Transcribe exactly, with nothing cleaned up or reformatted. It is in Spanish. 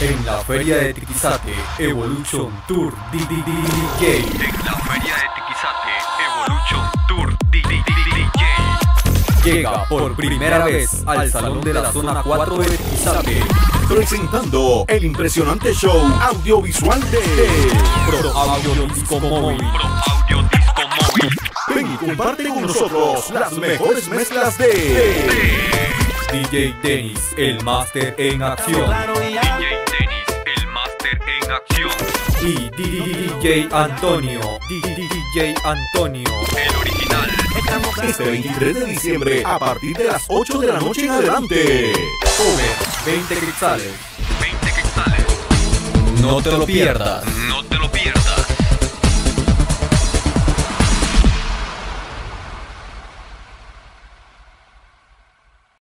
En la feria de Tiquizate, Evolution Tour D D D J. En la feria de Tiquizate, Evolution Tour D D D J. Llega por primera vez al salón de la zona cuatro de Tiquizate, presentando el impresionante show audiovisual de Pro Audio Disco Móvil. Pro Audio Disco Móvil. Ven y comparte con nosotros las mejores mezclas de D J Tenis, el máster en acción. D J Tenis, el máster en acción. Y D J Antonio, D J Antonio, El original. este veintitrés de diciembre a partir de las ocho de la noche en adelante. Over veinte quetzales. veinte quetzales. No te lo pierdas. No te lo pierdas.